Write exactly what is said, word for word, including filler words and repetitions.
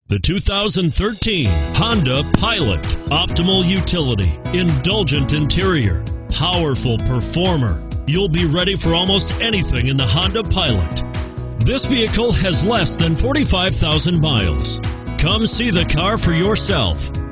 The two thousand thirteen Honda Pilot. Optimal utility, indulgent interior, powerful performer. You'll be ready for almost anything in the Honda Pilot. This vehicle has less than forty-five thousand miles. Come see the car for yourself.